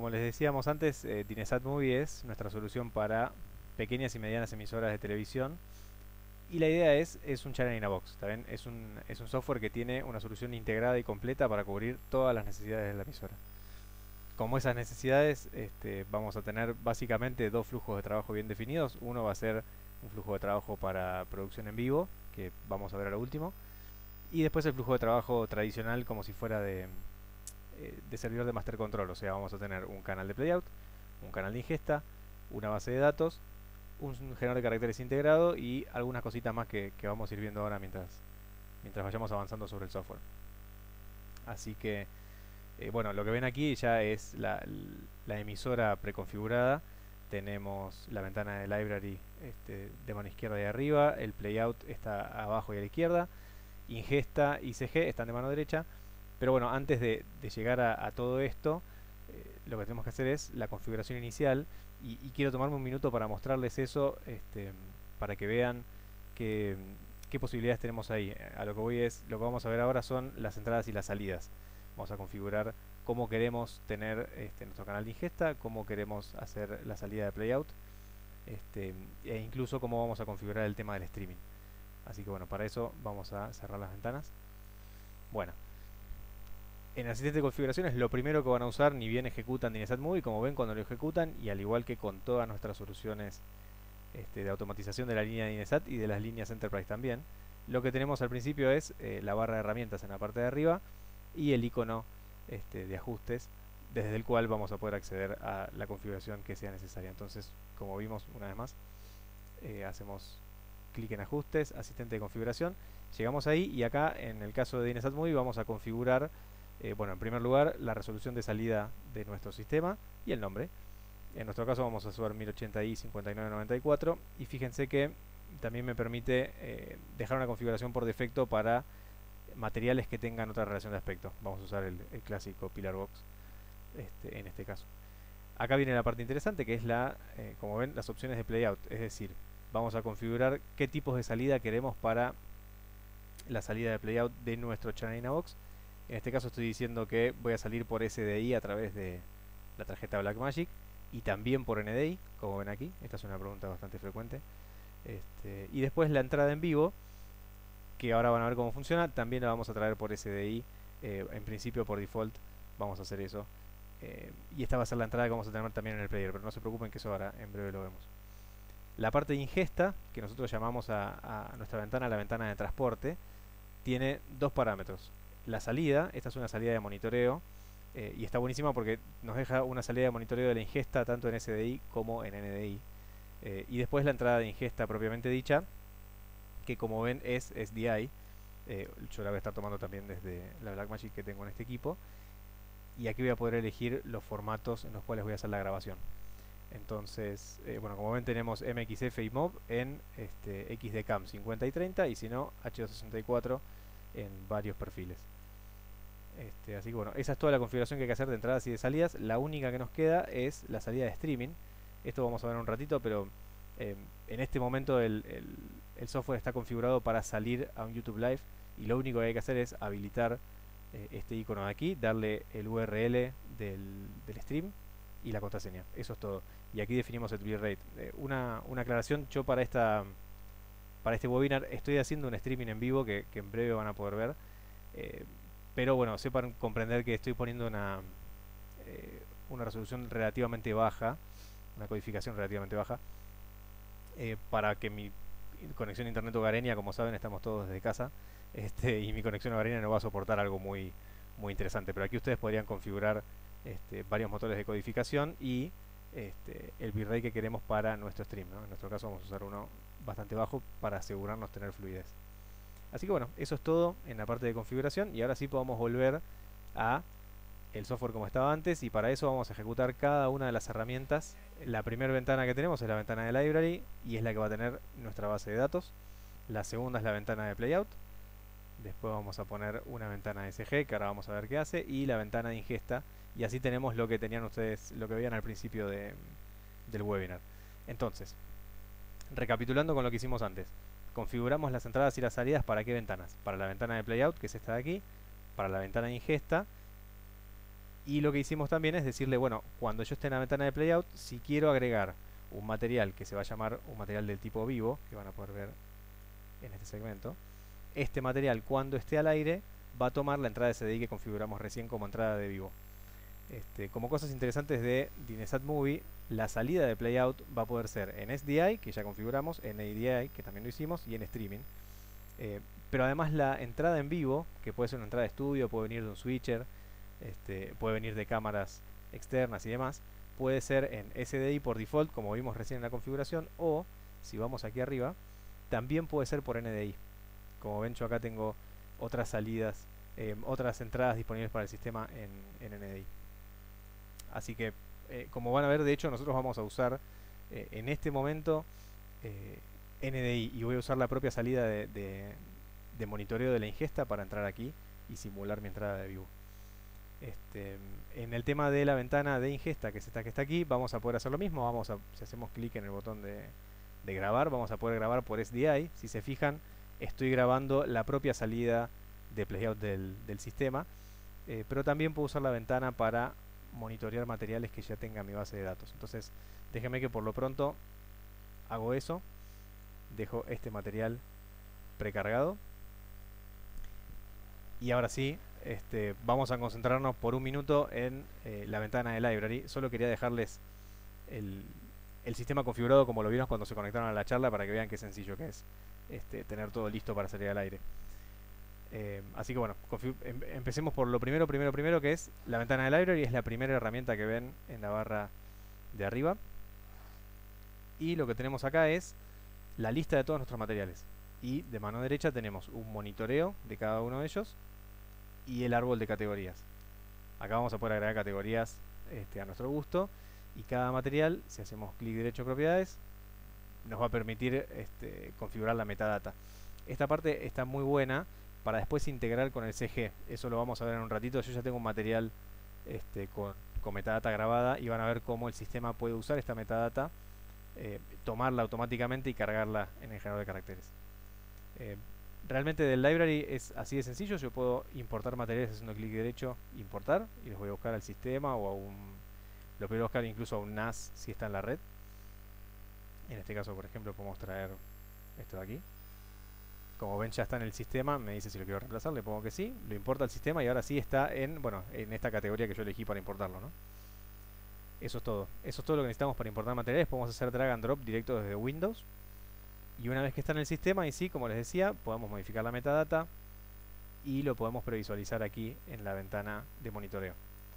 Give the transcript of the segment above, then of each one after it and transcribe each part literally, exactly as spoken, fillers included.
como les decíamos antes, eh, Dinesat Movie es nuestra solución para pequeñas y medianas emisoras de televisión. Y la idea es, es un channel in a box, ¿está bien? Es un, es un software que tiene una solución integrada y completa para cubrir todas las necesidades de la emisora. Como esas necesidades, este, vamos a tener básicamente dos flujos de trabajo bien definidos. Uno va a ser un flujo de trabajo para producción en vivo, que vamos a ver a lo último. Y después el flujo de trabajo tradicional como si fuera de, eh, de servidor de master control. O sea, vamos a tener un canal de playout, un canal de ingesta, una base de datos, un generador de caracteres integrado y algunas cositas más que, que vamos a ir viendo ahora mientras, mientras vayamos avanzando sobre el software. Así que, eh, bueno, lo que ven aquí ya es la, la emisora preconfigurada. Tenemos la ventana de library este, de mano izquierda y arriba, el playout está abajo y a la izquierda, ingesta y C G están de mano derecha. Pero bueno, antes de, de llegar a, a todo esto, eh, lo que tenemos que hacer es la configuración inicial. Y, y quiero tomarme un minuto para mostrarles eso, este, para que vean que, qué posibilidades tenemos ahí. A lo que voy es, lo que vamos a ver ahora son las entradas y las salidas. Vamos a configurar cómo queremos tener este, nuestro canal de ingesta, cómo queremos hacer la salida de playout, este, e incluso cómo vamos a configurar el tema del streaming. Así que bueno, para eso vamos a cerrar las ventanas. Bueno, en el asistente de configuraciones lo primero que van a usar, ni bien ejecutan Dinesat Movie, como ven cuando lo ejecutan, y al igual que con todas nuestras soluciones este, de automatización de la línea de Dinesat y de las líneas Enterprise también, lo que tenemos al principio es eh, la barra de herramientas en la parte de arriba y el icono este, de ajustes, desde el cual vamos a poder acceder a la configuración que sea necesaria. Entonces, como vimos una vez más, eh, hacemos clic en ajustes, asistente de configuración, llegamos ahí y acá en el caso de Dinesat Movie vamos a configurar, eh, bueno, en primer lugar la resolución de salida de nuestro sistema y el nombre. En nuestro caso vamos a usar mil ochenta i cincuenta y nueve noventa y cuatro y fíjense que también me permite eh, dejar una configuración por defecto para materiales que tengan otra relación de aspecto. Vamos a usar el, el clásico Pillar Box este, en este caso. Acá viene la parte interesante, que es la, eh, como ven, las opciones de playout, es decir, vamos a configurar qué tipos de salida queremos para la salida de playout de nuestro channel in a box. En este caso estoy diciendo que voy a salir por S D I a través de la tarjeta Blackmagic y también por N D I, como ven aquí. Esta es una pregunta bastante frecuente. Este, y después la entrada en vivo, que ahora van a ver cómo funciona, también la vamos a traer por S D I. Eh, en principio, por default, vamos a hacer eso. Eh, y esta va a ser la entrada que vamos a tener también en el player, pero no se preocupen que eso ahora en breve lo vemos. La parte de ingesta, que nosotros llamamos a, a nuestra ventana la ventana de transporte, tiene dos parámetros. La salida, esta es una salida de monitoreo, eh, y está buenísima porque nos deja una salida de monitoreo de la ingesta tanto en S D I como en N D I. Eh, y después la entrada de ingesta propiamente dicha, que como ven es S D I. Eh, yo la voy a estar tomando también desde la Blackmagic que tengo en este equipo. Y aquí voy a poder elegir los formatos en los cuales voy a hacer la grabación. Entonces, eh, bueno, como ven tenemos M X F y M O V en este, X D CAM cincuenta y treinta y si no, H doscientos sesenta y cuatro en varios perfiles. Este, así que bueno, esa es toda la configuración que hay que hacer de entradas y de salidas. La única que nos queda es la salida de streaming. Esto vamos a ver en un ratito, pero eh, en este momento el, el, el software está configurado para salir a un YouTube Live y lo único que hay que hacer es habilitar eh, este icono de aquí, darle el U R L del, del stream y la contraseña. Eso es todo. Y aquí definimos el bitrate. Eh, una, una aclaración, yo para esta para este webinar estoy haciendo un streaming en vivo que, que en breve van a poder ver. Eh, pero bueno, sepan comprender que estoy poniendo una, eh, una resolución relativamente baja, una codificación relativamente baja, eh, para que mi conexión a internet hogareña, como saben, estamos todos desde casa, este, y mi conexión hogareña no va a soportar algo muy, muy interesante. Pero aquí ustedes podrían configurar este, varios motores de codificación y este, el bitrate que queremos para nuestro stream, ¿no? En nuestro caso vamos a usar uno bastante bajo para asegurarnos tener fluidez. Así que bueno, eso es todo en la parte de configuración y ahora sí podemos volver a el software como estaba antes y para eso vamos a ejecutar cada una de las herramientas. La primera ventana que tenemos es la ventana de library y es la que va a tener nuestra base de datos. La segunda es la ventana de playout. Después vamos a poner una ventana de S G que ahora vamos a ver qué hace y la ventana de ingesta y así tenemos lo que tenían ustedes, lo que veían al principio de, del webinar. Entonces, recapitulando con lo que hicimos antes. Configuramos las entradas y las salidas para qué ventanas. Para la ventana de playout, que es esta de aquí, para la ventana de ingesta Y lo que hicimos también es decirle, bueno, cuando yo esté en la ventana de Playout, si quiero agregar un material que se va a llamar un material del tipo vivo, que van a poder ver en este segmento, este material cuando esté al aire va a tomar la entrada de S D I que configuramos recién como entrada de vivo. Este, como cosas interesantes de Dinesat Movie, la salida de Playout va a poder ser en S D I, que ya configuramos, en A D I, que también lo hicimos, y en Streaming. Eh, pero además la entrada en vivo, que puede ser una entrada de estudio, puede venir de un switcher, este, puede venir de cámaras externas y demás, puede ser en S D I por default, como vimos recién en la configuración, o, si vamos aquí arriba, también puede ser por N D I. Como ven, yo acá tengo otras salidas, eh, otras entradas disponibles para el sistema en, en N D I. Así que, eh, como van a ver, de hecho, nosotros vamos a usar eh, en este momento eh, N D I, y voy a usar la propia salida de, de, de monitoreo de la ingesta para entrar aquí y simular mi entrada de vivo. Este, en el tema de la ventana de ingesta, que es esta que está aquí, vamos a poder hacer lo mismo. Vamos a, si hacemos clic en el botón de, de grabar, vamos a poder grabar por S D I. Si se fijan, estoy grabando la propia salida de playout del, del sistema, eh, pero también puedo usar la ventana para monitorear materiales que ya tenga mi base de datos. Entonces, déjenme que por lo pronto hago eso. Dejo este material precargado. Y ahora sí, este, vamos a concentrarnos por un minuto en eh, la ventana de Library. Solo quería dejarles el, el sistema configurado como lo vieron cuando se conectaron a la charla, para que vean qué sencillo que es este, tener todo listo para salir al aire. Eh, así que bueno, em empecemos por lo primero, primero, primero, que es la ventana de Library. Es la primera herramienta que ven en la barra de arriba. Y lo que tenemos acá es la lista de todos nuestros materiales. Y de mano derecha tenemos un monitoreo de cada uno de ellos y el árbol de categorías. Acá vamos a poder agregar categorías este, a nuestro gusto, y cada material, si hacemos clic derecho en propiedades, nos va a permitir este, configurar la metadata. Esta parte está muy buena para después integrar con el C G. Eso lo vamos a ver en un ratito. Yo ya tengo un material este, con, con metadata grabada, y van a ver cómo el sistema puede usar esta metadata, eh, tomarla automáticamente y cargarla en el generador de caracteres. Eh, realmente del library es así de sencillo. Yo puedo importar materiales haciendo clic derecho, importar, y los voy a buscar al sistema o a un... Lo puedo buscar incluso a un N A S si está en la red. En este caso, por ejemplo, podemos traer esto de aquí. Como ven, ya está en el sistema. Me dice si lo quiero reemplazar, le pongo que sí, lo importa al sistema, y ahora sí está en, bueno, en esta categoría que yo elegí para importarlo, ¿no? Eso es todo. Eso es todo lo que necesitamos para importar materiales. Podemos hacer drag and drop directo desde Windows. Y una vez que está en el sistema, y sí, como les decía, podemos modificar la metadata y lo podemos previsualizar aquí en la ventana de monitoreo.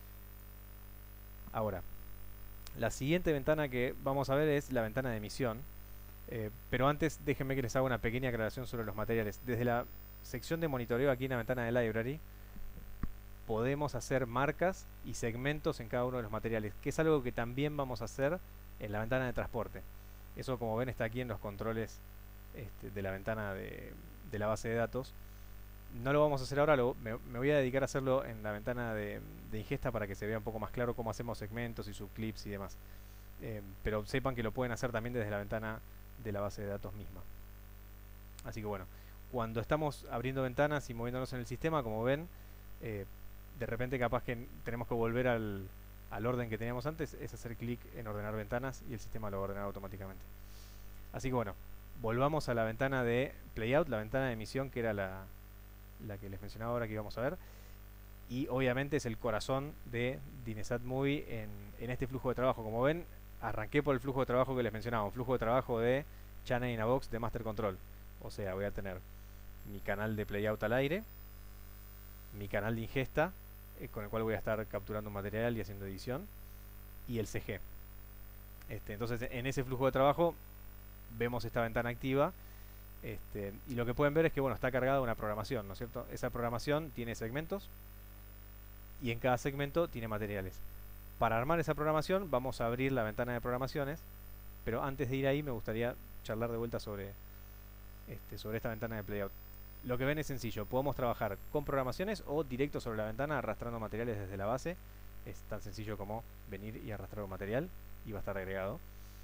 Ahora, la siguiente ventana que vamos a ver es la ventana de emisión. Eh, pero antes, déjenme que les haga una pequeña aclaración sobre los materiales. Desde la sección de monitoreo aquí en la ventana de Library, podemos hacer marcas y segmentos en cada uno de los materiales, que es algo que también vamos a hacer en la ventana de transporte. Eso, como ven, está aquí en los controles este, de la ventana de, de la base de datos. No lo vamos a hacer ahora, lo, me, me voy a dedicar a hacerlo en la ventana de, de ingesta, para que se vea un poco más claro cómo hacemos segmentos y subclips y demás. Eh, pero sepan que lo pueden hacer también desde la ventana de la base de datos misma. Así que bueno, cuando estamos abriendo ventanas y moviéndonos en el sistema, como ven, eh, de repente capaz que tenemos que volver al, al orden que teníamos antes. Es hacer clic en ordenar ventanas y el sistema lo va a ordenar automáticamente. Así que bueno, volvamos a la ventana de playout, la ventana de emisión, que era la, la que les mencionaba ahora que íbamos a ver. Y obviamente es el corazón de Dinesat Movie en, en este flujo de trabajo. Como ven, arranqué por el flujo de trabajo que les mencionaba, un flujo de trabajo de Channel in a Box de Master Control. O sea, voy a tener mi canal de playout al aire, mi canal de ingesta, eh, con el cual voy a estar capturando material y haciendo edición, y el C G. Este, entonces, en ese flujo de trabajo vemos esta ventana activa. Este, y lo que pueden ver es que, bueno, está cargada una programación, ¿no es cierto? Esa programación tiene segmentos, y en cada segmento tiene materiales. Para armar esa programación vamos a abrir la ventana de programaciones, pero antes de ir ahí me gustaría charlar de vuelta sobre, este, sobre esta ventana de playout. Lo que ven es sencillo. Podemos trabajar con programaciones o directo sobre la ventana, arrastrando materiales desde la base. Es tan sencillo como venir y arrastrar un material y va a estar agregado.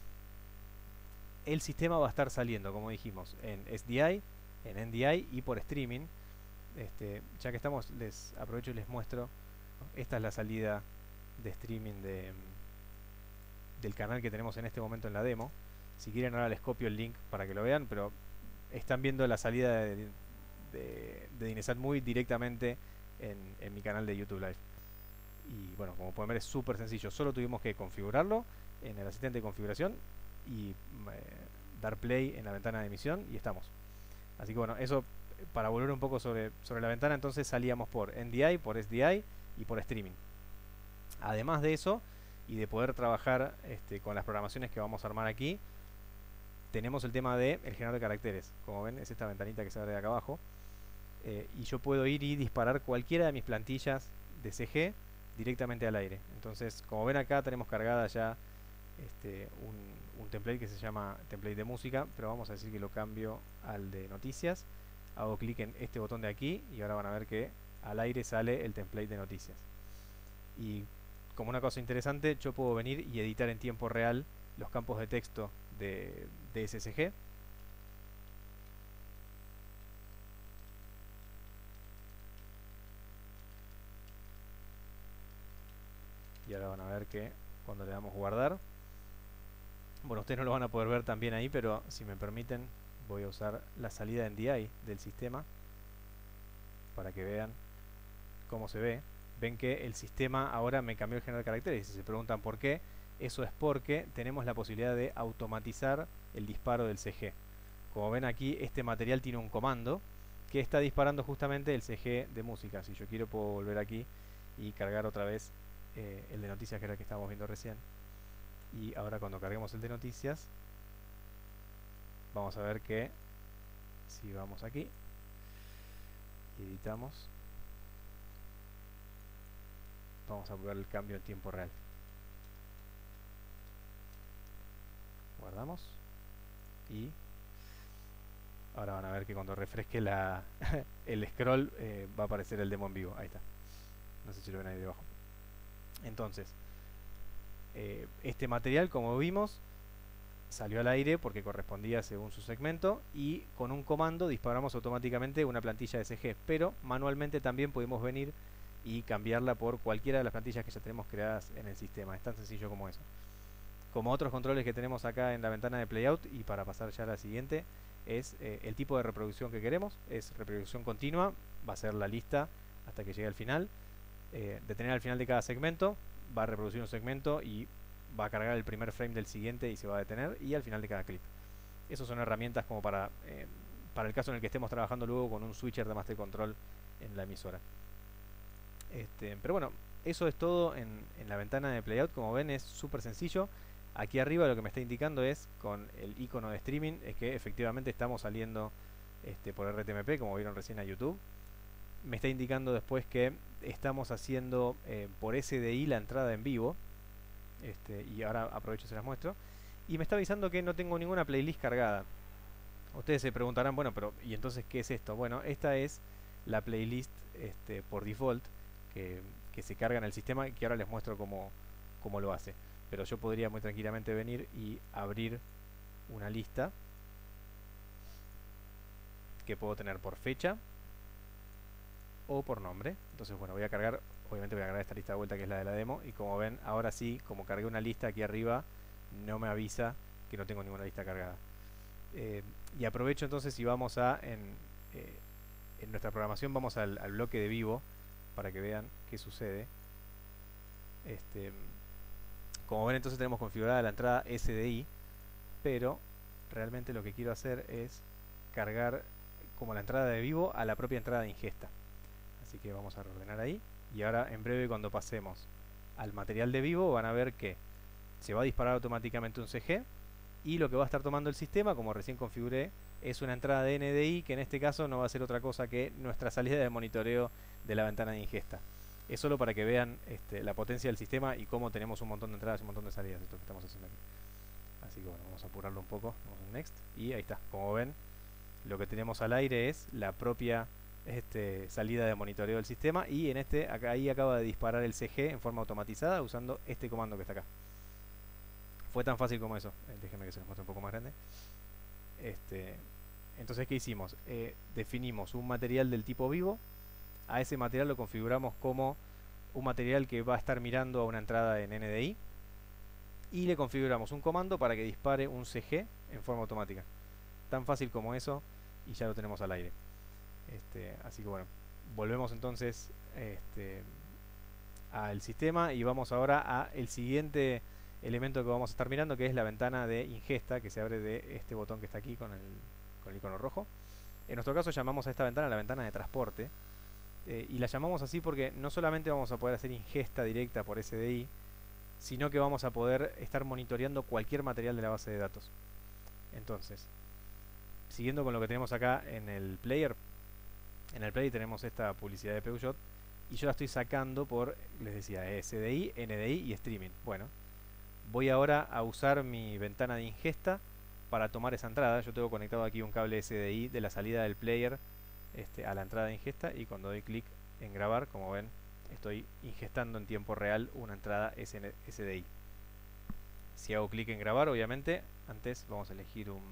El sistema va a estar saliendo, como dijimos, en S D I, en N D I y por streaming. Este, ya que estamos, les aprovecho y les muestro. Esta es la salida de streaming de, del canal que tenemos en este momento en la demo. Si quieren ahora les copio el link para que lo vean, pero están viendo la salida de, de, de Dinesat Movie directamente en, en mi canal de YouTube Live. Y bueno, como pueden ver es súper sencillo, solo tuvimos que configurarlo en el asistente de configuración y eh, dar play en la ventana de emisión y estamos. Así que bueno, eso para volver un poco sobre, sobre la ventana, entonces salíamos por N D I, por S D I y por streaming. Además de eso, y de poder trabajar este, con las programaciones que vamos a armar aquí, tenemos el tema de el generador de caracteres. Como ven, es esta ventanita que se abre de acá abajo. Eh, y yo puedo ir y disparar cualquiera de mis plantillas de C G directamente al aire. Entonces, como ven acá, tenemos cargada ya este, un, un template que se llama template de música, pero vamos a decir que lo cambio al de noticias. Hago clic en este botón de aquí y ahora van a ver que al aire sale el template de noticias. Y como una cosa interesante, yo puedo venir y editar en tiempo real los campos de texto de, de S S G. Y ahora van a ver que cuando le damos guardar, bueno, ustedes no lo van a poder ver también ahí, pero si me permiten voy a usar la salida N D I del sistema para que vean cómo se ve. Ven que el sistema ahora me cambió el generador de caracteres. Y si se preguntan por qué, eso es porque tenemos la posibilidad de automatizar el disparo del C G. Como ven aquí, este material tiene un comando que está disparando justamente el C G de música. Si yo quiero puedo volver aquí y cargar otra vez eh, el de noticias, que era el que estábamos viendo recién. Y ahora cuando carguemos el de noticias, vamos a ver que si vamos aquí y editamos, vamos a ver el cambio en tiempo real. Guardamos y ahora van a ver que cuando refresque la el scroll eh, va a aparecer el demo en vivo. Ahí está. No sé si lo ven ahí debajo. Entonces, eh, este material, como vimos, salió al aire porque correspondía según su segmento y con un comando disparamos automáticamente una plantilla de C G, pero manualmente también podemos venir y cambiarla por cualquiera de las plantillas que ya tenemos creadas en el sistema. Es tan sencillo como eso. Como otros controles que tenemos acá en la ventana de Playout, y para pasar ya a la siguiente, es eh, el tipo de reproducción que queremos. Es reproducción continua, va a ser la lista hasta que llegue al final. Eh, detener al final de cada segmento, va a reproducir un segmento y va a cargar el primer frame del siguiente y se va a detener, y al final de cada clip. Esas son herramientas como para, eh, para el caso en el que estemos trabajando luego con un switcher de master control en la emisora. Este, pero bueno, eso es todo en, en la ventana de Playout. Como ven, es súper sencillo. Aquí arriba lo que me está indicando es, con el icono de streaming, es que efectivamente estamos saliendo este, por R T M P, como vieron recién a YouTube. Me está indicando después que estamos haciendo eh, por S D I la entrada en vivo. Este, y ahora aprovecho y se las muestro. Y me está avisando que no tengo ninguna playlist cargada. Ustedes se preguntarán, bueno, pero ¿y entonces qué es esto? Bueno, esta es la playlist este, por default que, que se carga en el sistema, y que ahora les muestro cómo, cómo lo hace. Pero yo podría muy tranquilamente venir y abrir una lista que puedo tener por fecha o por nombre. Entonces, bueno, voy a cargar, obviamente voy a cargar esta lista de vuelta que es la de la demo, y como ven, ahora sí, como cargué una lista aquí arriba, no me avisa que no tengo ninguna lista cargada. Eh, y aprovecho entonces y vamos a, en, eh, en nuestra programación, vamos al, al bloque de vivo para que vean qué sucede. Este, como ven, entonces tenemos configurada la entrada S D I, pero realmente lo que quiero hacer es cargar como la entrada de vivo a la propia entrada de ingesta. Así que vamos a reordenar ahí, y ahora en breve, cuando pasemos al material de vivo, van a ver que se va a disparar automáticamente un C G, y lo que va a estar tomando el sistema, como recién configuré, es una entrada de N D I, que en este caso no va a ser otra cosa que nuestra salida de monitoreo de la ventana de ingesta. Es solo para que vean este, la potencia del sistema y cómo tenemos un montón de entradas y un montón de salidas, esto que estamos haciendo aquí. Así que bueno, vamos a apurarlo un poco, vamos en Next, y ahí está. Como ven, lo que tenemos al aire es la propia este, salida de monitoreo del sistema, y en este, acá, ahí acaba de disparar el C G en forma automatizada usando este comando que está acá. Fue tan fácil como eso. Eh, déjenme que se los muestre un poco más grande. Este, entonces, ¿qué hicimos? Eh, definimos un material del tipo vivo. A ese material lo configuramos como un material que va a estar mirando a una entrada en N D I y le configuramos un comando para que dispare un C G en forma automática. Tan fácil como eso y ya lo tenemos al aire. Este, así que bueno, volvemos entonces este, al sistema y vamos ahora a el siguiente elemento que vamos a estar mirando, que es la ventana de ingesta que se abre de este botón que está aquí con el, con el icono rojo. En nuestro caso llamamos a esta ventana la ventana de transporte, eh, y la llamamos así porque no solamente vamos a poder hacer ingesta directa por S D I, sino que vamos a poder estar monitoreando cualquier material de la base de datos. Entonces, siguiendo con lo que tenemos acá en el player, en el player tenemos esta publicidad de Peugeot y yo la estoy sacando por, les decía, S D I, N D I y streaming. Bueno, voy ahora a usar mi ventana de ingesta para tomar esa entrada. Yo tengo conectado aquí un cable S D I de la salida del player este, a la entrada de ingesta, y cuando doy clic en grabar, como ven, estoy ingestando en tiempo real una entrada S D I. Si hago clic en grabar, obviamente, antes vamos a elegir un,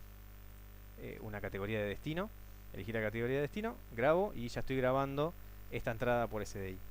eh, una categoría de destino. Elegir la categoría de destino, grabo y ya estoy grabando esta entrada por S D I.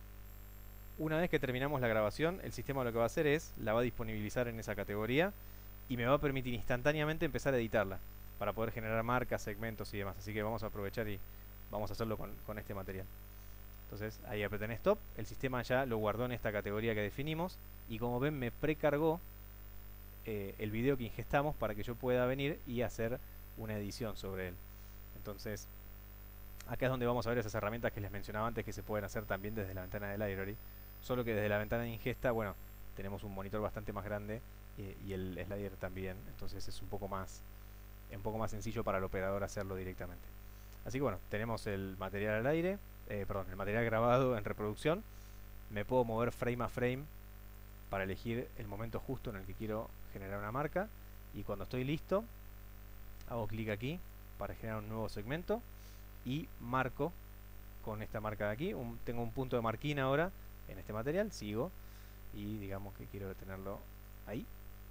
Una vez que terminamos la grabación, el sistema lo que va a hacer es, la va a disponibilizar en esa categoría y me va a permitir instantáneamente empezar a editarla para poder generar marcas, segmentos y demás. Así que vamos a aprovechar y vamos a hacerlo con, con este material. Entonces ahí apreté en Stop, el sistema ya lo guardó en esta categoría que definimos y como ven me precargó eh, el video que ingestamos para que yo pueda venir y hacer una edición sobre él. Entonces acá es donde vamos a ver esas herramientas que les mencionaba antes que se pueden hacer también desde la ventana de library, solo que desde la ventana de ingesta, bueno, tenemos un monitor bastante más grande eh, y el slider también, entonces es un poco más un poco más sencillo para el operador hacerlo directamente. Así que bueno, tenemos el material al aire, eh, perdón, el material grabado en reproducción. Me puedo mover frame a frame para elegir el momento justo en el que quiero generar una marca, y cuando estoy listo hago clic aquí para generar un nuevo segmento y marco con esta marca de aquí. Un, tengo un punto de marquina ahora en este material, sigo y digamos que quiero tenerlo ahí,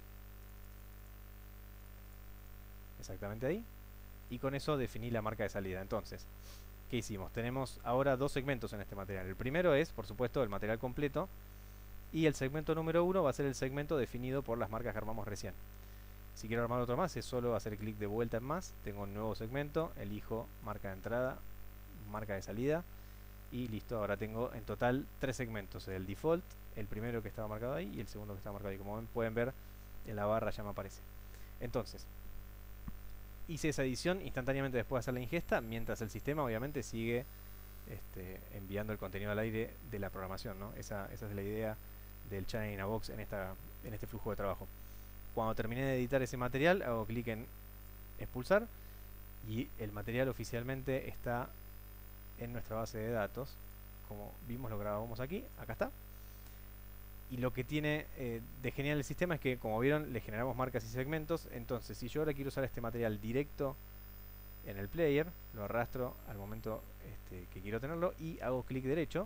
exactamente ahí, y con eso definí la marca de salida. Entonces, ¿qué hicimos? Tenemos ahora dos segmentos en este material. El primero es, por supuesto, el material completo, y el segmento número uno va a ser el segmento definido por las marcas que armamos recién. Si quiero armar otro más, es solo hacer clic de vuelta en más, tengo un nuevo segmento, elijo marca de entrada, marca de salida, y listo. Ahora tengo en total tres segmentos: el default, el primero que estaba marcado ahí y el segundo que estaba marcado ahí. Como ven, pueden ver, en la barra ya me aparece. Entonces, hice esa edición instantáneamente después de hacer la ingesta, mientras el sistema obviamente sigue este, enviando el contenido al aire de la programación, ¿no? Esa, esa es la idea del Channel in a Box en, esta, en este flujo de trabajo. Cuando terminé de editar ese material, hago clic en expulsar y el material oficialmente está en nuestra base de datos. Como vimos, lo grabamos aquí, acá está. Y lo que tiene eh, de genial el sistema es que, como vieron, le generamos marcas y segmentos. Entonces, si yo ahora quiero usar este material directo en el player, lo arrastro al momento este, que quiero tenerlo y hago clic derecho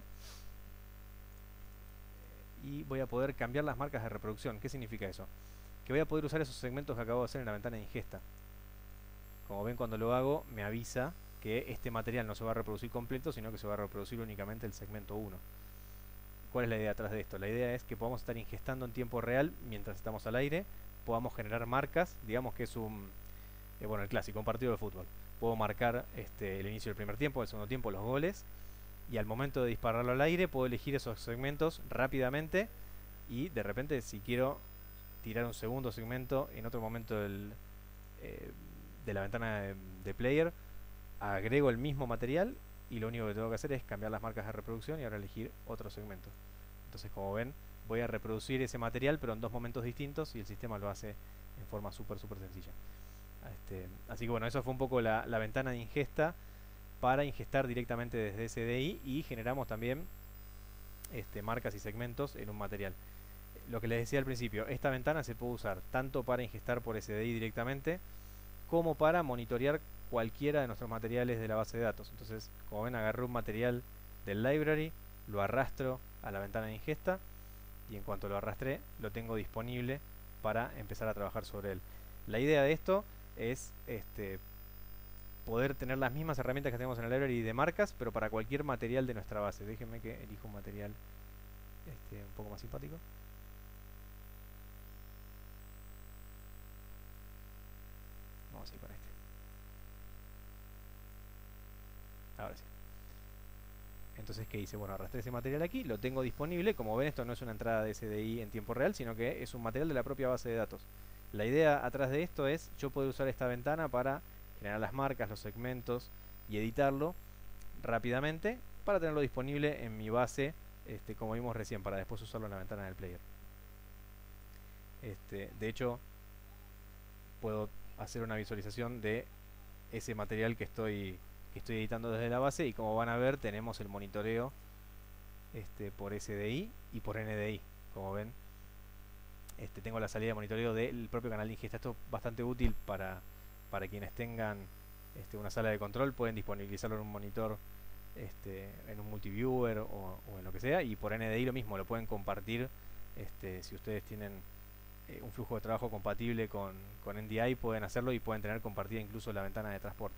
y voy a poder cambiar las marcas de reproducción. ¿Qué significa eso? Que voy a poder usar esos segmentos que acabo de hacer en la ventana de ingesta. Como ven, cuando lo hago me avisa que este material no se va a reproducir completo, sino que se va a reproducir únicamente el segmento uno. ¿Cuál es la idea detrás de esto? La idea es que podamos estar ingestando en tiempo real mientras estamos al aire, podamos generar marcas, digamos que es un, eh, bueno, el clásico, un partido de fútbol. Puedo marcar este, el inicio del primer tiempo, el segundo tiempo, los goles, y al momento de dispararlo al aire puedo elegir esos segmentos rápidamente, y de repente, si quiero tirar un segundo segmento en otro momento del, eh, de la ventana de, de player, agrego el mismo material y lo único que tengo que hacer es cambiar las marcas de reproducción y ahora elegir otro segmento. Entonces, como ven, voy a reproducir ese material pero en dos momentos distintos y el sistema lo hace en forma súper súper sencilla. Este, así que bueno, eso fue un poco la, la ventana de ingesta para ingestar directamente desde S D I, y generamos también este, marcas y segmentos en un material. Lo que les decía al principio, esta ventana se puede usar tanto para ingestar por S D I directamente como para monitorear cualquiera de nuestros materiales de la base de datos. Entonces, como ven, agarré un material del library, lo arrastro a la ventana de ingesta y en cuanto lo arrastré lo tengo disponible para empezar a trabajar sobre él. La idea de esto es este, poder tener las mismas herramientas que tenemos en el library de marcas, pero para cualquier material de nuestra base. Déjenme que elijo un material este, un poco más simpático. Vamos a ir con este. Ahora sí. Entonces, ¿qué hice? Bueno, arrastré ese material aquí, lo tengo disponible. Como ven, esto no es una entrada de S D I en tiempo real, sino que es un material de la propia base de datos. La idea atrás de esto es, yo puedo usar esta ventana para generar las marcas, los segmentos y editarlo rápidamente para tenerlo disponible en mi base, este, como vimos recién, para después usarlo en la ventana del player. Este, de hecho, puedo hacer una visualización de ese material que estoy, que estoy editando desde la base, y como van a ver, tenemos el monitoreo este, por S D I y por N D I. Como ven, este, tengo la salida de monitoreo del propio canal de ingesta. Esto es bastante útil para, para quienes tengan este, una sala de control. Pueden disponibilizarlo en un monitor, este, en un multiviewer o, o en lo que sea, y por N D I lo mismo, lo pueden compartir. Este, si ustedes tienen eh, un flujo de trabajo compatible con, con N D I, pueden hacerlo y pueden tener compartida incluso la ventana de transporte.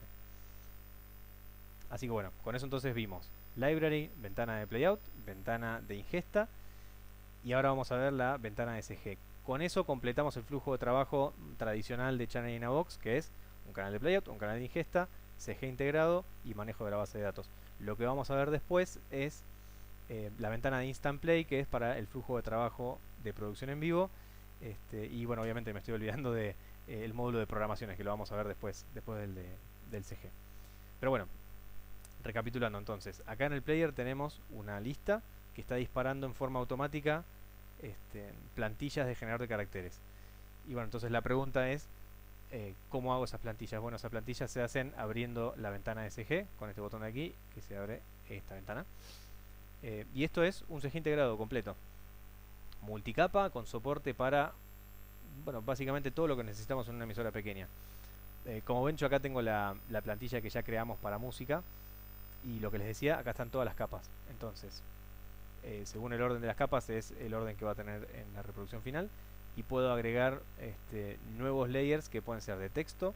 Así que bueno, con eso entonces vimos library, ventana de playout, ventana de ingesta, y ahora vamos a ver la ventana de C G. Con eso completamos el flujo de trabajo tradicional de Channel in a Box, que es un canal de playout, un canal de ingesta, C G integrado y manejo de la base de datos. Lo que vamos a ver después es eh, la ventana de Instant Play, que es para el flujo de trabajo de producción en vivo. Este, y bueno, obviamente me estoy olvidando de eh, el módulo de programaciones, que lo vamos a ver después, después del, de, del C G. Pero bueno, recapitulando entonces, acá en el player tenemos una lista que está disparando en forma automática este, plantillas de generador de caracteres. Y bueno, entonces la pregunta es, eh, ¿cómo hago esas plantillas? Bueno, esas plantillas se hacen abriendo la ventana de C G, con este botón de aquí, que se abre esta ventana. Eh, y esto es un C G integrado completo, multicapa, con soporte para, bueno, básicamente todo lo que necesitamos en una emisora pequeña. Eh, como ven, yo acá tengo la, la plantilla que ya creamos para música. Y lo que les decía, acá están todas las capas. Entonces, eh, según el orden de las capas es el orden que va a tener en la reproducción final. Y puedo agregar este, nuevos layers que pueden ser de texto,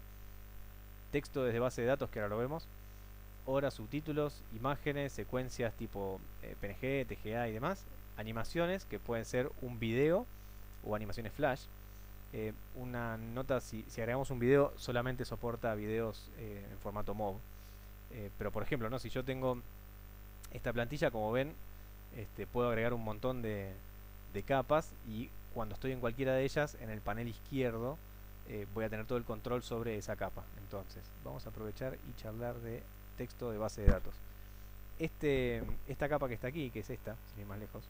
texto desde base de datos, que ahora lo vemos, horas, subtítulos, imágenes, secuencias tipo eh, P N G, T G A y demás, animaciones que pueden ser un video o animaciones flash. Eh, una nota, si, si agregamos un video, solamente soporta videos eh, en formato M O V. Eh, pero por ejemplo, ¿no? Si yo tengo esta plantilla, como ven, este, puedo agregar un montón de, de capas, y cuando estoy en cualquiera de ellas, en el panel izquierdo eh, voy a tener todo el control sobre esa capa. Entonces vamos a aprovechar y charlar de texto de base de datos. Este, esta capa que está aquí, que es esta, sin ir más lejos,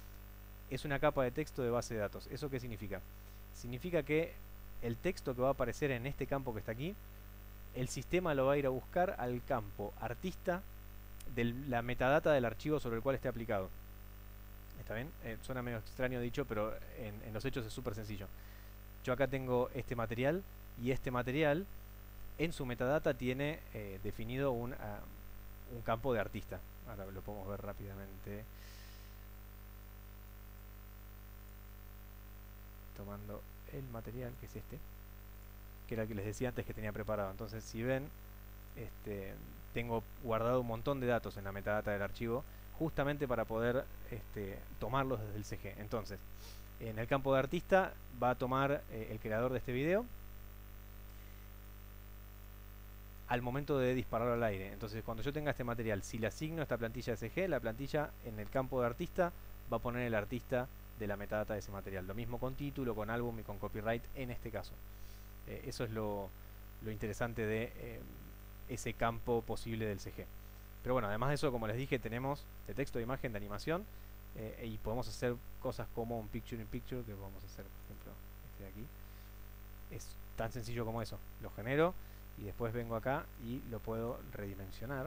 es una capa de texto de base de datos. ¿Eso qué significa? Significa que el texto que va a aparecer en este campo que está aquí, el sistema lo va a ir a buscar al campo artista de la metadata del archivo sobre el cual esté aplicado. ¿Está bien? Eh, suena medio extraño dicho, pero en, en los hechos es súper sencillo. Yo acá tengo este material, y este material en su metadata tiene eh, definido un, uh, un campo de artista. Ahora lo podemos ver rápidamente. Tomando el material, que es este, que era el que les decía antes que tenía preparado. Entonces, si ven, este, tengo guardado un montón de datos en la metadata del archivo, justamente para poder este, tomarlos desde el C G. Entonces, en el campo de artista va a tomar eh, el creador de este video al momento de dispararlo al aire. Entonces, cuando yo tenga este material, si le asigno esta plantilla de C G, la plantilla en el campo de artista va a poner el artista de la metadata de ese material. Lo mismo con título, con álbum y con copyright en este caso. Eh, eso es lo, lo interesante de eh, ese campo posible del C G. Pero bueno, además de eso, como les dije, tenemos de texto, de imagen, de animación, eh, y podemos hacer cosas como un picture in picture, que vamos a hacer, por ejemplo, este de aquí. Es tan sencillo como eso. Lo genero y después vengo acá y lo puedo redimensionar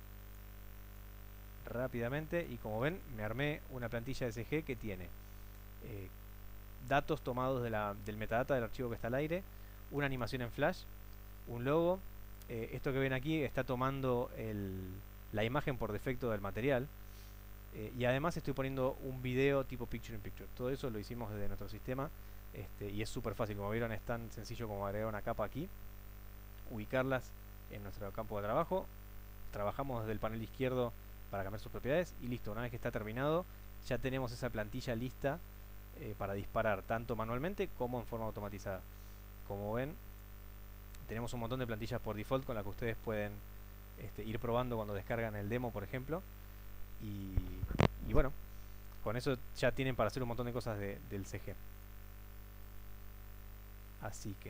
rápidamente, y como ven, me armé una plantilla de C G que tiene eh, datos tomados de la, del metadata del archivo que está al aire, una animación en flash, un logo. Eh, esto que ven aquí está tomando el, la imagen por defecto del material, eh, y además estoy poniendo un video tipo picture in picture. Todo eso lo hicimos desde nuestro sistema, este, y es súper fácil. Como vieron, es tan sencillo como agregar una capa aquí, ubicarlas en nuestro campo de trabajo, trabajamos desde el panel izquierdo para cambiar sus propiedades y listo. Una vez que está terminado, ya tenemos esa plantilla lista eh, para disparar tanto manualmente como en forma automatizada. Como ven, tenemos un montón de plantillas por default con las que ustedes pueden este, ir probando cuando descargan el demo, por ejemplo. Y, y bueno, con eso ya tienen para hacer un montón de cosas de, del C G. Así que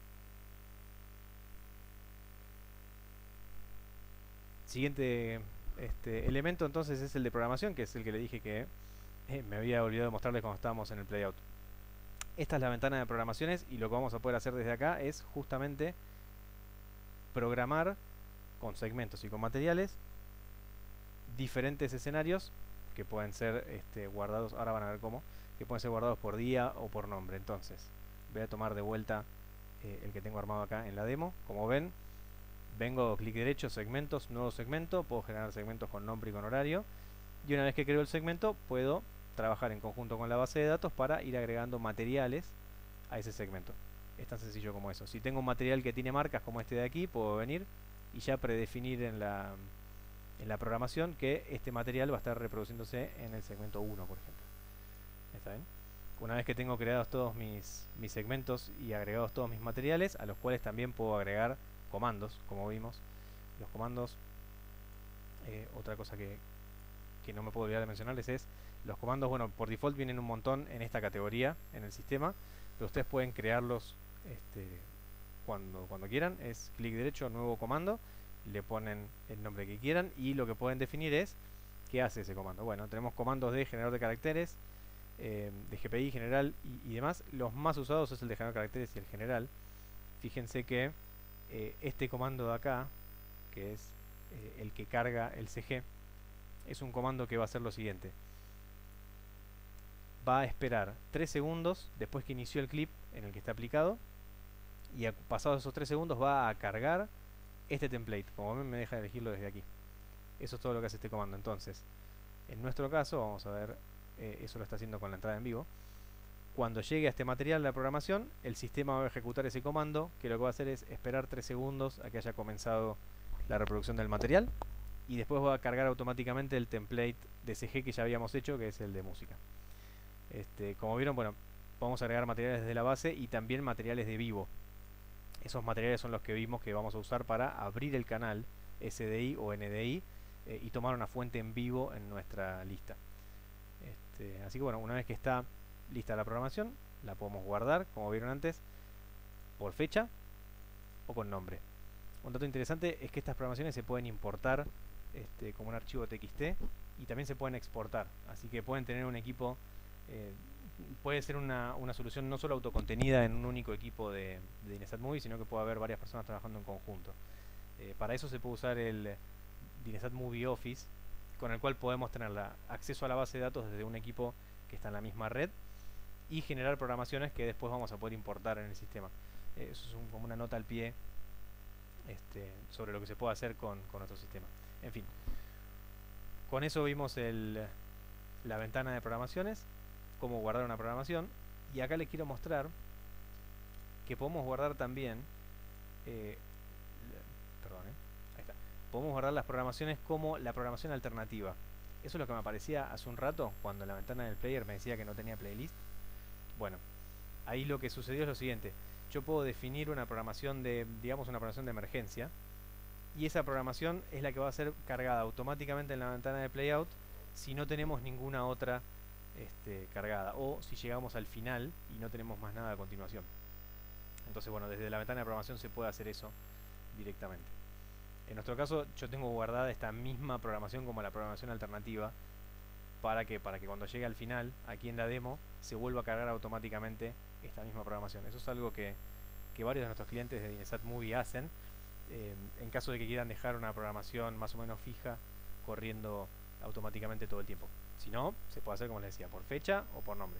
siguiente este, elemento entonces es el de programación, que es el que le dije que eh, me había olvidado de mostrarles cuando estábamos en el playout. Esta es la ventana de programaciones y lo que vamos a poder hacer desde acá es justamente programar con segmentos y con materiales diferentes escenarios que pueden ser este, guardados, ahora van a ver cómo, que pueden ser guardados por día o por nombre. Entonces voy a tomar de vuelta eh, el que tengo armado acá en la demo. Como ven, vengo clic derecho, segmentos, nuevo segmento, puedo generar segmentos con nombre y con horario, y una vez que creo el segmento puedo trabajar en conjunto con la base de datos para ir agregando materiales a ese segmento. Es tan sencillo como eso. Si tengo un material que tiene marcas como este de aquí, puedo venir y ya predefinir en la, en la programación que este material va a estar reproduciéndose en el segmento uno, por ejemplo. ¿Está bien? Una vez que tengo creados todos mis, mis segmentos y agregados todos mis materiales, a los cuales también puedo agregar comandos, como vimos. Los comandos, eh, otra cosa que, que no me puedo olvidar de mencionarles es, los comandos, bueno, por default vienen un montón en esta categoría, en el sistema, pero ustedes pueden crearlos este, cuando, cuando quieran. Es clic derecho, nuevo comando, le ponen el nombre que quieran y lo que pueden definir es qué hace ese comando. Bueno, tenemos comandos de generador de caracteres, eh, de G P I general y, y demás. Los más usados es el de generador de caracteres y el general. Fíjense que eh, este comando de acá, que es eh, el que carga el C G, es un comando que va a hacer lo siguiente. Va a esperar tres segundos después que inició el clip en el que está aplicado, y a, pasados esos tres segundos va a cargar este template. Como ven, me deja elegirlo desde aquí. Eso es todo lo que hace este comando. Entonces, en nuestro caso, vamos a ver, eh, eso lo está haciendo con la entrada en vivo. Cuando llegue a este material de la programación, el sistema va a ejecutar ese comando, que lo que va a hacer es esperar tres segundos a que haya comenzado la reproducción del material, y después va a cargar automáticamente el template de C G que ya habíamos hecho, que es el de música. Este, como vieron, bueno, podemos agregar materiales desde la base y también materiales de vivo. Esos materiales son los que vimos que vamos a usar para abrir el canal S D I o N D I eh, y tomar una fuente en vivo en nuestra lista. Este, así que bueno, una vez que está lista la programación, la podemos guardar, como vieron antes, por fecha o con nombre. Un dato interesante es que estas programaciones se pueden importar este, como un archivo T X T y también se pueden exportar, así que pueden tener un equipo, eh, puede ser una, una solución no solo autocontenida en un único equipo de, de Dinesat Movie, sino que puede haber varias personas trabajando en conjunto. Eh, para eso se puede usar el Dinesat Movie Office, con el cual podemos tener la, acceso a la base de datos desde un equipo que está en la misma red y generar programaciones que después vamos a poder importar en el sistema. Eh, eso es un, como una nota al pie este, sobre lo que se puede hacer con, con nuestro sistema. En fin, con eso vimos el, la ventana de programaciones, cómo guardar una programación, y acá les quiero mostrar que podemos guardar también eh, perdón, eh, ahí está, podemos guardar las programaciones como la programación alternativa. Eso es lo que me aparecía hace un rato cuando en la ventana del player me decía que no tenía playlist. Bueno, ahí lo que sucedió es lo siguiente. Yo puedo definir una programación de, digamos, una programación de emergencia, y esa programación es la que va a ser cargada automáticamente en la ventana de playout si no tenemos ninguna otra este, cargada, o si llegamos al final y no tenemos más nada a continuación. Entonces, bueno, desde la ventana de programación se puede hacer eso directamente. En nuestro caso, yo tengo guardada esta misma programación como la programación alternativa, para que, para que cuando llegue al final, aquí en la demo, se vuelva a cargar automáticamente esta misma programación. Eso es algo que, que varios de nuestros clientes de Dinesat Movie hacen, eh, en caso de que quieran dejar una programación más o menos fija corriendo automáticamente todo el tiempo. Si no, se puede hacer, como les decía, por fecha o por nombre.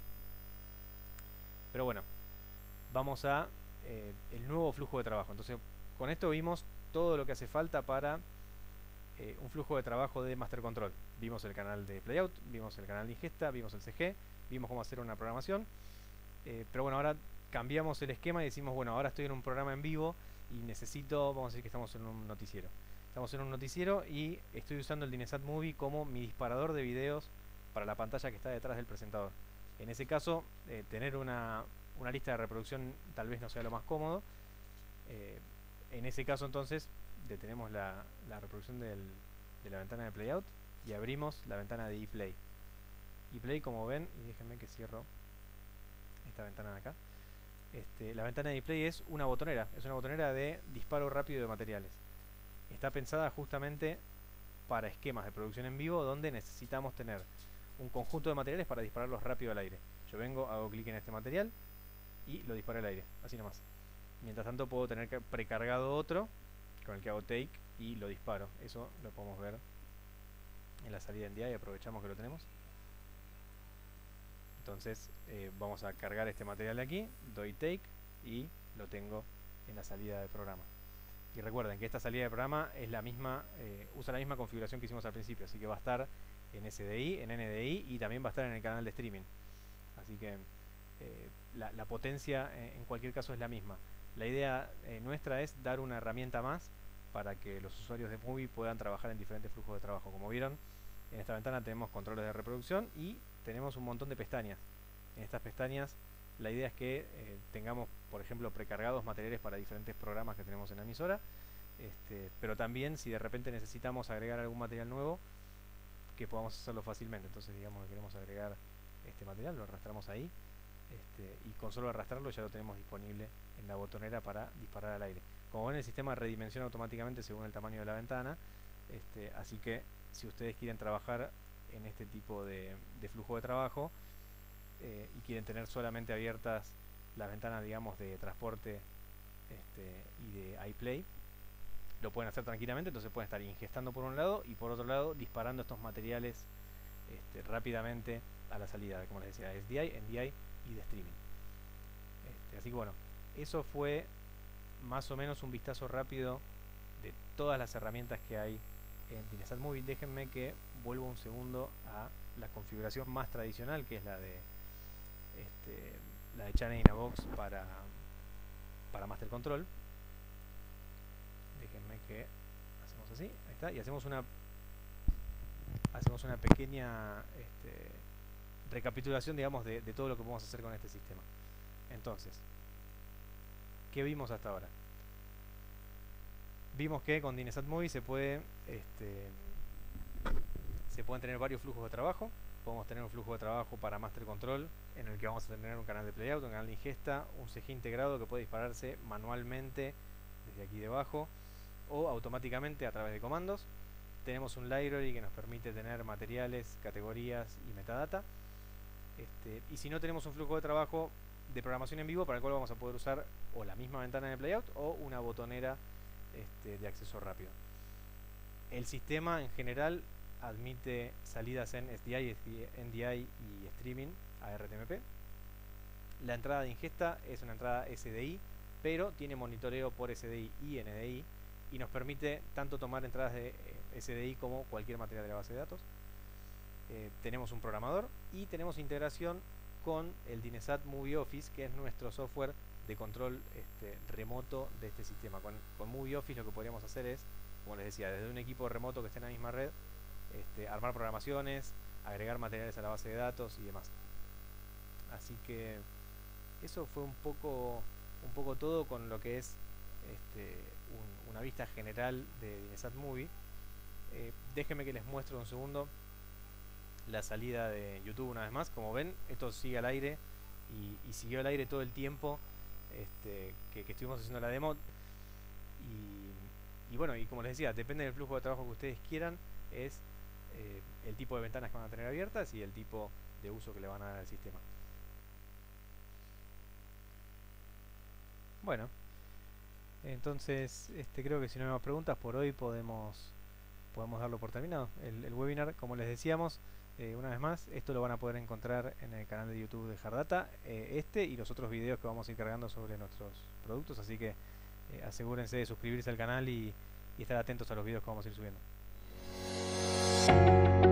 Pero bueno, vamos a eh, el nuevo flujo de trabajo. Entonces, con esto vimos todo lo que hace falta para eh, un flujo de trabajo de Master Control. Vimos el canal de Playout, vimos el canal de ingesta, vimos el C G, vimos cómo hacer una programación. Eh, pero bueno, ahora cambiamos el esquema y decimos, bueno, ahora estoy en un programa en vivo y necesito, vamos a decir que estamos en un noticiero. Estamos en un noticiero y estoy usando el DineSat Movie como mi disparador de videos para la pantalla que está detrás del presentador. En ese caso, eh, tener una, una lista de reproducción tal vez no sea lo más cómodo. Eh, en ese caso entonces detenemos la, la reproducción del, de la ventana de Playout y abrimos la ventana de ePlay. ePlay, como ven, y déjenme que cierro esta ventana de acá. Este, la ventana de ePlay es una botonera, es una botonera de disparo rápido de materiales. Está pensada justamente para esquemas de producción en vivo donde necesitamos tener un conjunto de materiales para dispararlos rápido al aire. Yo vengo, hago clic en este material y lo disparo al aire, así nomás. Mientras tanto puedo tener precargado otro con el que hago take y lo disparo. Eso lo podemos ver en la salida en día y aprovechamos que lo tenemos. Entonces eh, vamos a cargar este material de aquí, doy take y lo tengo en la salida de programa. Y recuerden que esta salida de programa es la misma, eh, usa la misma configuración que hicimos al principio, así que va a estar en S D I, en N D I y también va a estar en el canal de streaming. Así que eh, la, la potencia eh, en cualquier caso es la misma. La idea eh, nuestra es dar una herramienta más para que los usuarios de Movie puedan trabajar en diferentes flujos de trabajo. Como vieron, en esta ventana tenemos controles de reproducción y tenemos un montón de pestañas. En estas pestañas la idea es que eh, tengamos, por ejemplo, precargados materiales para diferentes programas que tenemos en la emisora, este, pero también si de repente necesitamos agregar algún material nuevo, que podamos hacerlo fácilmente. Entonces digamos que queremos agregar este material, lo arrastramos ahí, este, y con solo arrastrarlo ya lo tenemos disponible en la botonera para disparar al aire. Como ven, el sistema redimensiona automáticamente según el tamaño de la ventana, este, así que si ustedes quieren trabajar en este tipo de, de flujo de trabajo eh, y quieren tener solamente abiertas las ventanas, digamos, de transporte este, y de iPlay, lo pueden hacer tranquilamente. Entonces pueden estar ingestando por un lado y por otro lado disparando estos materiales este, rápidamente a la salida, como les decía, de S D I, N D I y de streaming. Este, así que bueno, eso fue más o menos un vistazo rápido de todas las herramientas que hay en DineSat Movie. Déjenme que vuelvo un segundo a la configuración más tradicional, que es la de este, la de Channel in a Box para, para Master Control. Déjenme que hacemos así, ahí está, y hacemos una hacemos una pequeña este, recapitulación, digamos, de, de todo lo que podemos hacer con este sistema. Entonces, ¿qué vimos hasta ahora? Vimos que con DineSat Movie se puede este, se pueden tener varios flujos de trabajo. Podemos tener un flujo de trabajo para Master Control en el que vamos a tener un canal de playout, un canal de ingesta, un C G integrado que puede dispararse manualmente desde aquí debajo o automáticamente a través de comandos. Tenemos un library que nos permite tener materiales, categorías y metadata. Este, y si no, tenemos un flujo de trabajo de programación en vivo para el cual vamos a poder usar o la misma ventana de playout o una botonera este, de acceso rápido. El sistema en general admite salidas en S D I, N D I y streaming a R T M P. La entrada de ingesta es una entrada S D I, pero tiene monitoreo por S D I y N D I y nos permite tanto tomar entradas de eh, S D I como cualquier material de la base de datos. Eh, tenemos un programador y tenemos integración con el DineSat Movie Office, que es nuestro software de control este, remoto de este sistema. Con, con Movie Office lo que podríamos hacer es, como les decía, desde un equipo remoto que esté en la misma red, este, armar programaciones, agregar materiales a la base de datos y demás. Así que eso fue un poco, un poco todo con lo que es este, un, una vista general de DineSat Movie. Eh, déjenme que les muestre un segundo la salida de YouTube una vez más. Como ven, esto sigue al aire y, y siguió al aire todo el tiempo este, que, que estuvimos haciendo la demo. Y, y bueno, y como les decía, depende del flujo de trabajo que ustedes quieran, es eh, el tipo de ventanas que van a tener abiertas y el tipo de uso que le van a dar al sistema. Bueno, entonces este, creo que si no hay más preguntas por hoy podemos podemos darlo por terminado el, el webinar. Como les decíamos, eh, una vez más, esto lo van a poder encontrar en el canal de YouTube de Hardata, eh, este y los otros videos que vamos a ir cargando sobre nuestros productos, así que eh, asegúrense de suscribirse al canal y, y estar atentos a los videos que vamos a ir subiendo.